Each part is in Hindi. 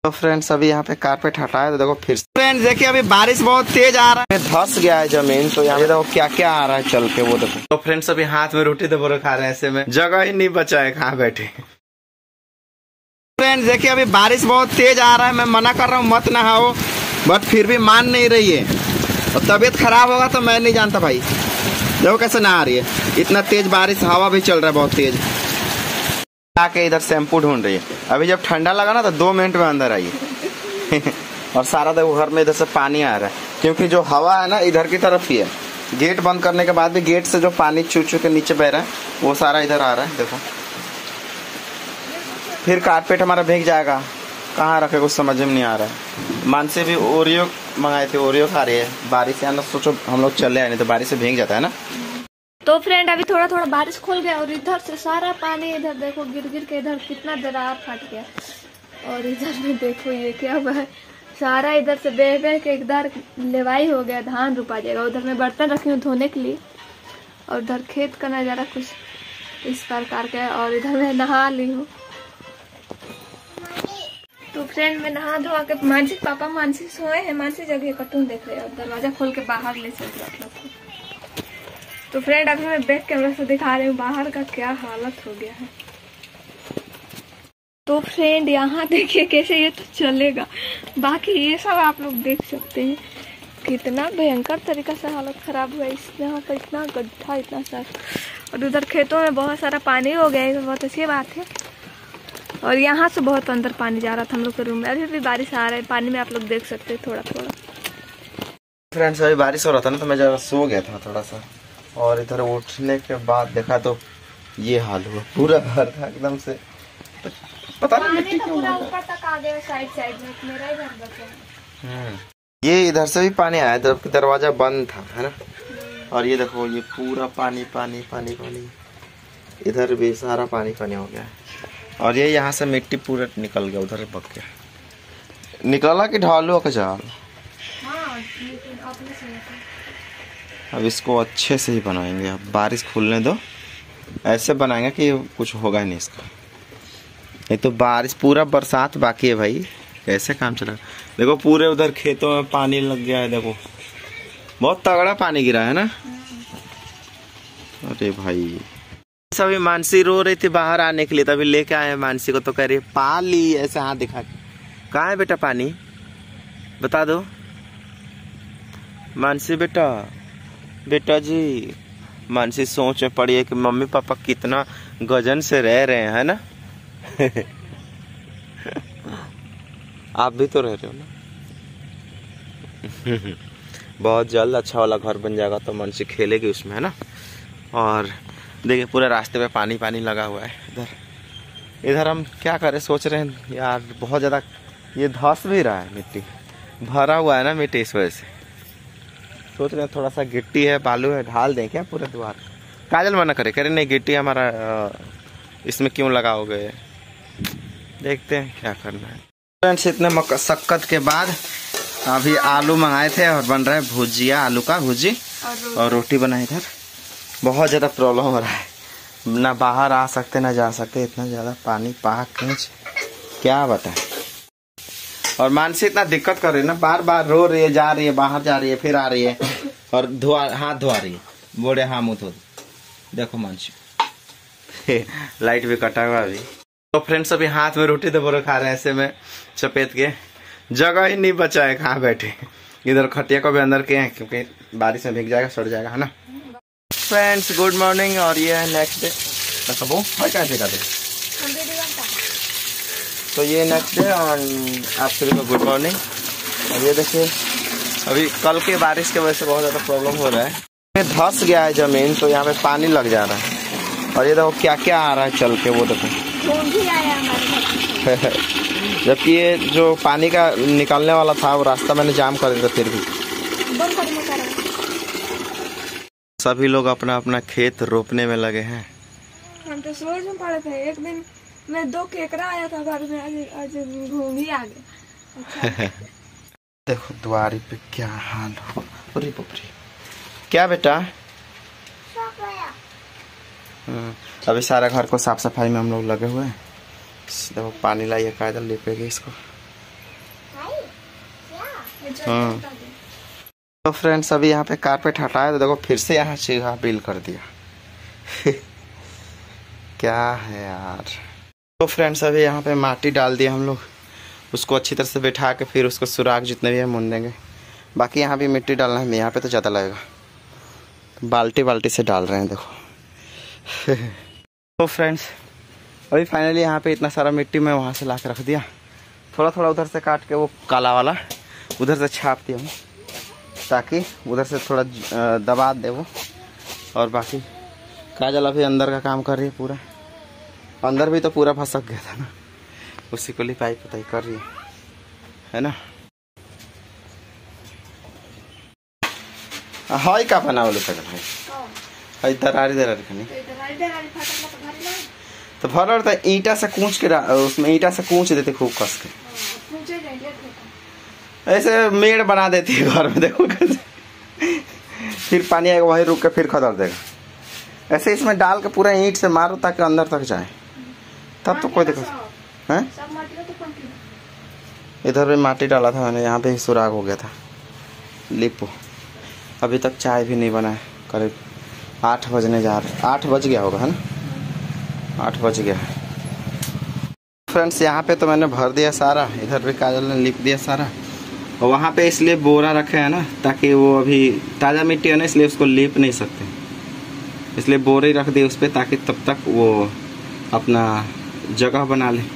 तो फ्रेंड्स अभी यहाँ पे कारपेट हटाया तो देखो फिर फ्रेंड्स देखिए अभी बारिश बहुत तेज आ रहा है, धंस गया है जमीन। तो यहाँ पे देखो क्या क्या आ रहा है चल के, वो देखो। तो फ्रेंड्स अभी हाथ में रोटी तो बोलो खा रहे हैं, ऐसे में जगह ही नहीं बचा है कहाँ बैठे। फ्रेंड्स देखिए अभी बारिश बहुत तेज आ रहा है, मैं मना कर रहा हूँ मत नहाओ, बट फिर भी मान नहीं रही है। और तबीयत खराब होगा तो मैं नहीं जानता भाई। देखो कैसे नहा रही है, इतना तेज बारिश, हवा भी चल रहा है बहुत तेज। आके इधर शैम्पू ढूंढ रही है। अभी जब ठंडा लगा ना तो 2 मिनट में अंदर आई और सारा देखो घर में इधर से पानी आ रहा है, क्योंकि जो हवा है ना इधर की तरफ ही है। गेट बंद करने के बाद भी गेट से जो पानी चू चू के नीचे बह रहा है वो सारा इधर आ रहा है। देखो फिर कारपेट हमारा भीग जाएगा, कहाँ रखे कुछ समझ में नहीं आ रहा है। मानसी भी ओरियो मंगाए थे, ओरियो खा रही है। बारिश या ना सोचो हम लोग चले आए, नहीं तो बारिश से भीग जाता है ना। तो फ्रेंड अभी थोड़ा थोड़ा बारिश खुल गया और इधर से सारा पानी इधर देखो गिर गिर के इधर कितना दरार फट गया। और इधर में देखो ये क्या हुआ है, सारा इधर से बह बह के इधर लेवाई हो गया, धान रोपा जाएगा। उधर मैं बर्तन रखी हूँ धोने के लिए और उधर खेत का नज़ारा कुछ इस प्रकार का है। और इधर मैं नहा ली हूँ। तो फ्रेंड मैं नहा धोआ के मानसी पापा मानसी सोए हैं, मानसी जगह कार्टून देख रहे हैं और दरवाजा खोल के बाहर ले चल रहा। तो फ्रेंड अभी मैं बैक कैमरा से दिखा रही हूँ बाहर का क्या हालत हो गया है। तो फ्रेंड यहाँ देखिए कैसे ये तो चलेगा, बाकी ये सब आप लोग देख सकते हैं कितना भयंकर तरीका से हालत खराब हुआ है। यहाँ पर इतना गड्ढा इतना सारा, और उधर खेतों में बहुत सारा पानी हो गया है, बहुत अच्छी बात है। और यहाँ से बहुत अंदर पानी जा रहा था हम लोग के रूम में। अभी भी बारिश आ रहा है, पानी में आप लोग देख सकते हैं थोड़ा थोड़ा। फ्रेंड्स अभी बारिश हो रहा था ना तो मैं जब सो गया था थोड़ा सा, और इधर उठने के बाद देखा तो ये हाल हुआ, पूरा घर था एकदम से। तो पता नहीं मिट्टी क्यों ऊपर तक आ गया, साइड साइड में मेरा ही घर बचा। ये इधर से भी पानी आया, जबकि दरवाजा बंद था, है ना। और ये देखो ये पूरा पानी पानी पानी पानी, इधर भी सारा पानी पानी हो गया। और ये यहाँ से मिट्टी पूरा निकल गया, उधर बक गया। निकला कि ढालू का जाल। अब इसको अच्छे से ही बनाएंगे, अब बारिश खुलने दो, ऐसे बनाएंगे कि कुछ होगा नहीं इसका। ये तो बारिश पूरा बरसात बाकी है भाई, कैसे काम चला। देखो पूरे उधर खेतों में पानी लग गया है, देखो बहुत तगड़ा पानी गिरा है ना। अरे भाई सभी मानसी रो रही थी बाहर आने के लिए, तभी लेके आए मानसी को। तो कह रही पाली, ऐसे हाथ दिखा। कहाँ है बेटा पानी, बता दो मानसी। बेटा बेटा जी, मानसी सोच में पड़ी है कि मम्मी पापा कितना गजन से रह रहे हैं, है ना। आप भी तो रह रहे हो ना। बहुत जल्द अच्छा वाला घर बन जाएगा तो मानसी खेलेगी उसमें, है ना। और देखिए पूरे रास्ते पे पानी पानी लगा हुआ है। इधर हम क्या करें, सोच रहे हैं यार बहुत ज़्यादा ये धंस भी रहा है, मिट्टी भरा हुआ है ना मिट्टी, इस वजह से सोच रहे हैं थोड़ा सा गिट्टी है बालू है ढाल दें क्या पूरे द्वार। काजल मना करे, कह रहे नहीं गिट्टी हमारा इसमें क्यों लगाओगे, देखते हैं क्या करना है। फ्रेंड्स इतने मशक्कत के बाद अभी आलू मंगाए थे और बन रहा है भुजिया, आलू का भुजी और रोटी बनाई। इधर बहुत ज़्यादा प्रॉब्लम हो रहा है, ना बाहर आ सकते ना जा सकते, इतना ज़्यादा पानी पाक खींच क्या बताएं। और मानसी इतना दिक्कत कर रही है ना, बार बार रो रही है, जा रही है बाहर, जा रही है फिर आ रही है और हाथ धोआ रही है, बोले हाँ मुँह धो। देखो मानसी लाइट भी कटा हुआ अभी। तो फ्रेंड्स अभी हाथ में रोटी तो बोले खा रहे हैं, ऐसे में चपेट के, जगह ही नहीं बचा है कहाँ बैठे। इधर खटिया को भी अंदर के हैं क्योंकि बारिश में भीग जाएगा, सड़ जाएगा, है ना। फ्रेंड्स गुड मॉर्निंग, और ये है नेक्स्ट डे। तो ये नेक्स्ट डे और आप सभी को गुड मॉर्निंग। और ये देखिए अभी कल के बारिश की वजह से बहुत ज़्यादा प्रॉब्लम हो रहा है, धंस गया है जमीन, तो यहाँ पे पानी लग जा रहा है। और ये देखो क्या क्या आ रहा है चल के, वो देखो जबकि ये जो पानी का निकलने वाला था वो रास्ता मैंने जाम कर दिया, फिर भी सभी लोग अपना अपना खेत रोपने में लगे हैं। हम तो सोच में पड़े थे, एक दिन मैं 2 केकड़ा आया था घर में, आज घूम ही आ गया। अच्छा। देखो द्वारी पे क्या हाल हो, अरे बाप रे। क्या बेटा, अभी सारा घर को साफ सफाई में हम लोग लगे हुए हैं। देखो पानी लाइए, कायदल लिपेगी इसको। हाँ। तो फ्रेंड्स अभी यहाँ पे कारपेट हटाया तो देखो फिर से यहाँ चीहा बिल कर दिया। क्या है यार। तो फ्रेंड्स अभी यहाँ पे माटी डाल दिया हम लोग, उसको अच्छी तरह से बैठा के फिर उसको सुराख जितने भी है मुन देंगे। बाकी यहाँ भी मिट्टी डालना है, यहाँ पे तो ज़्यादा लगेगा, बाल्टी बाल्टी से डाल रहे हैं देखो। तो फ्रेंड्स अभी फाइनली यहाँ पे इतना सारा मिट्टी मैं वहाँ से ला के रख दिया, थोड़ा थोड़ा उधर से काट के वो काला वाला उधर से छाप दिया हूँ ताकि उधर से थोड़ा दबा दे वो। और बाकी काजल अभी अंदर का काम कर रही है पूरा, अंदर भी तो पूरा फंसक गया था ना, उसी को लिपाई पुताई कर रही है ना। हाई का बना बोले काजल है दरारी दरारी खनी तो भर तो ईंटा से कूच के उसमें ईंटा से कूच देते खूब कस के, ऐसे मेड़ बना देती है घर में देखो फिर पानी आएगा वहीं रुक के फिर खदर देगा। ऐसे इसमें डाल के पूरा ईंट से मारो ताकि अंदर तक जाए, तब तो कोई दिक्कत है। इधर भी माटी डाला था मैंने, यहाँ पे ही सुराग हो गया था लिपो। अभी तक चाय भी नहीं बना है, करीब 8 बजने जा रहे, 8 बज गया होगा है ना, 8 बज गया। फ्रेंड्स यहाँ पे तो मैंने भर दिया सारा, इधर भी काजल ने लिप दिया सारा, और वहाँ पे इसलिए बोरा रखे हैं ना ताकि वो अभी ताज़ा मिट्टी है ना इसलिए उसको लिप नहीं सकते, इसलिए बोरे रख दिए उस पर ताकि तब तक वो अपना जगह बना ले।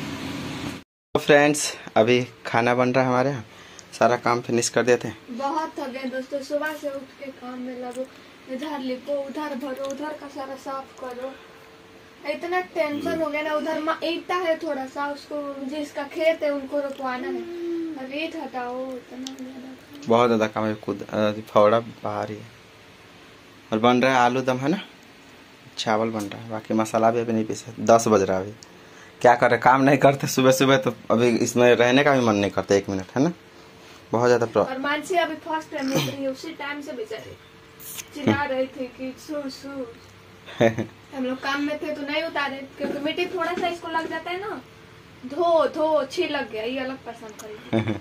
तो फ्रेंड्स अभी खाना बन रहा है हमारे यहाँ, सारा काम फिनिश कर देते हैं। बहुत थक गए दोस्तों, सुबह से उठ के काम में लगो, इधर लिपो उधर भरो उधर का सारा साफ करो, इतना टेंशन हो गया ना। उधर ईटा है थोड़ा सा, उसको जिसका खेत है उनको रोपवाना है, रेत हटाओ, इतना बहुत ज़्यादा काम है। खुद फौड़ा बाहर ही है और बन रहा है आलू दम है ना, चावल बन रहा है, बाकी मसाला भी अभी नहीं पीसा, 10 बज रहा है अभी। क्या करे, काम नहीं करते सुबह सुबह तो अभी इसमें रहने का भी मन नहीं करता 1 मिनट है ना, बहुत ज़्यादा प्रॉब्लम। और मानसी अभी फर्स्ट टाइम उतरी है, उसी टाइम से बेचारी चिल्ला रही थी कि सू सू। हम लोग काम में थे तो नहीं उतारे क्योंकि मिट्टी थोड़ा सा इसको लग जाता है ना, धो धो छी लग गया, ये अलग पसंद करी।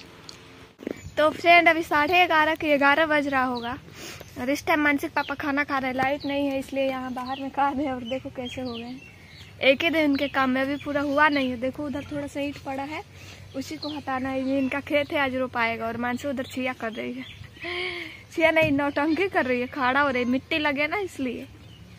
तो फ्रेंड अभी 11:30 के 11 बज रहा होगा और इस टाइम मानसिक पापा खाना खा रहे हैं, लाइट नहीं है इसलिए यहाँ बाहर में काम है और देखो कैसे हो गए। एक ही दिन के काम में अभी पूरा हुआ नहीं है, देखो उधर थोड़ा सा ईंट पड़ा है उसी को हटाना है, ये इनका खेत है आज रोपाएगा। और मानसी उधर छिया कर रही है, छिया नहीं नौटंकी कर रही है, खाड़ा हो रही है, मिट्टी लगे ना इसलिए।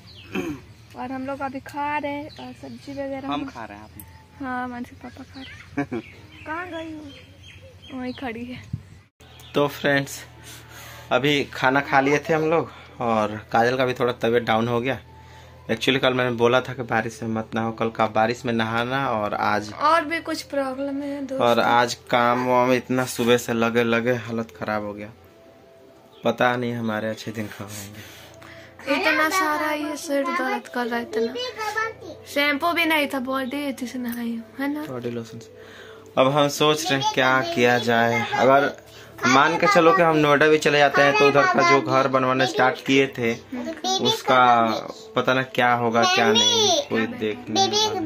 और हम लोग अभी खा रहे हैं और सब्जी वगैरह हम खा रहे हैं। हाँ मानसिक पापा खा रहे। कहाँ गई हो, वहीं खड़ी है। तो फ्रेंड्स अभी खाना खा लिए थे हम लोग और काजल का भी थोड़ा तबीयत डाउन हो गया। एक्चुअली कल मैंने बोला था कि बारिश में मत नहाओ, कल का बारिश में नहाना, और आज और भी कुछ प्रॉब्लम है दोस्तों। और आज काम वाम इतना सुबह से लगे लगे हालत खराब हो गया, पता नहीं हमारे अच्छे दिन कब आएंगे। इतना सारा ये सिर दर्द कर रहा है, इतना शैम्पू भी नहीं था, बॉडी अच्छे से नहाई है ना, बॉडी लोशन। अब हम सोच रहे हैं क्या किया जाए। अगर मान के चलो कि हम नोएडा भी चले जाते हैं तो उधर का जो घर बनवाना स्टार्ट किए थे उसका पता ना क्या होगा क्या नहीं, कोई देखने।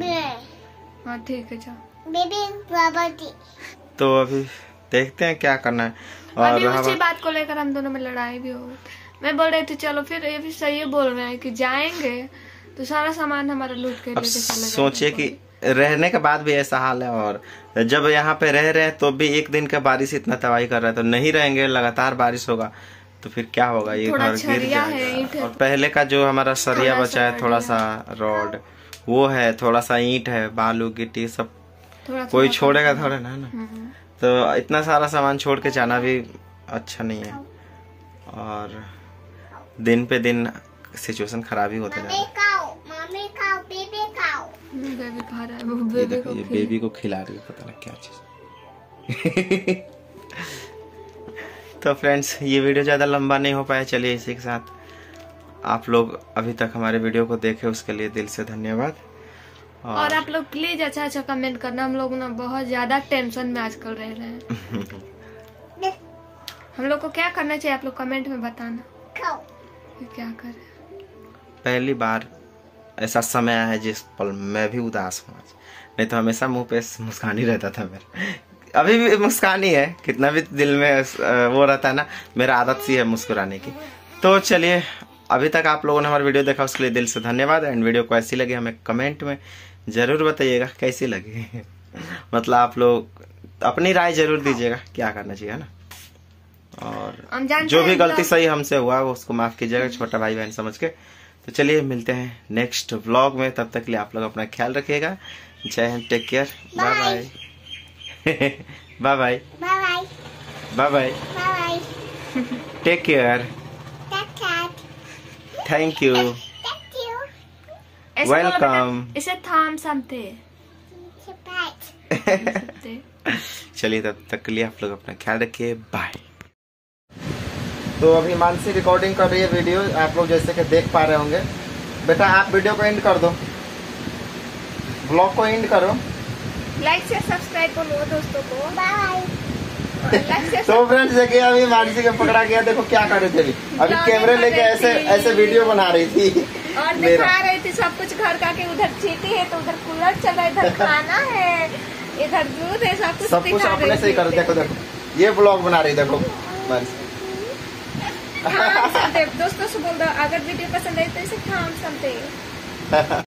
हाँ ठीक है जाओ। तो अभी देखते हैं क्या करना है। और उसी बात को लेकर हम दोनों में लड़ाई भी हो गई। मैं बोल रही थी चलो, फिर ये भी सही बोल रहे हैं कि जाएंगे तो सारा सामान हमारा लूट के लेके चले। सोचिए कि रहने के बाद भी ऐसा हाल है, और जब यहाँ पे रह रहे हैं तो भी एक दिन का बारिश इतना तबाही कर रहा है, तो नहीं रहेंगे लगातार बारिश होगा तो फिर क्या होगा, ये घर गिर जाएगा। और पहले का जो हमारा सरिया बचा है, थोड़ा सा रॉड वो है, थोड़ा सा ईंट है, बालू गिट्टी सब कोई छोड़ेगा थोड़ा ना ना, तो इतना सारा सामान छोड़ के जाना भी अच्छा नहीं है। और दिन पे दिन सिचुएशन खराब ही होता जा रहा है। बेबी खा रहा है, वो बेबी को खिला रही है, पता नहीं क्या चीज। तो फ्रेंड्स ये वीडियो ज़्यादा लंबा नहीं हो पाया, चलिए इसी के साथ आप लोग अभी तक हमारे वीडियो को देखे उसके लिए दिल से धन्यवाद। और आप लोग प्लीज अच्छा अच्छा कमेंट करना, हम लोग ना बहुत ज्यादा टेंशन में आजकल रह रहे हैं। हम लोग को क्या करना चाहिए आप लोग कमेंट में बताना, क्या करें। पहली बार ऐसा समय आया है जिस पल मैं भी उदास हूँ, नहीं तो हमेशा मुंह पे मुस्कान ही रहता था मेरा। अभी भी मुस्कान ही है, कितना भी दिल में वो रहता है ना, मेरा आदत सी है मुस्कुराने की। तो चलिए, अभी तक आप लोगों ने हमारा वीडियो देखा उसके लिए दिल से धन्यवाद। एंड वीडियो को ऐसी लगी हमें कमेंट में जरूर बताइएगा कैसी लगी। मतलब आप लोग अपनी राय जरूर दीजिएगा क्या करना चाहिए, है ना। और जो भी गलती सही हमसे हुआ वो उसको माफ कीजिएगा, छोटा भाई बहन समझ के। तो चलिए मिलते हैं नेक्स्ट व्लॉग में, तब तक के लिए आप लोग अपना ख्याल रखिएगा। Jai Hind, take care, bye bye. Bye bye bye bye, take care, thank you, welcome. इसे थाम समते। चलिए तब तक के लिए आप लोग अपना ख्याल रखिए, बाय। तो अभी मानसी रिकॉर्डिंग कर रही है वीडियो, आप लोग जैसे कि देख पा रहे होंगे। बेटा आप वीडियो को एंड कर दो, ब्लॉग को एंड करो। लाइक से सब्सक्राइब बोलो दोस्तों को, बाय। तो फ्रेंड्स देखिए अभी मानसी को पकड़ा गया, देखो क्या कर रही थी अभी कैमरे लेके ऐसे वीडियो बना रही थी और दिखा रही थी सब कुछ घर का, कि उधर चीटी है तो उधर कूलर चल रहा है, इधर खाना है, इधर दूध है, सब कुछ अपने से ही कर। देखो देखो ये ब्लॉग बना रही, देखो बस। दोस्तों से बोल दो अगर वीडियो पसंद आई तो इसे थाम समते।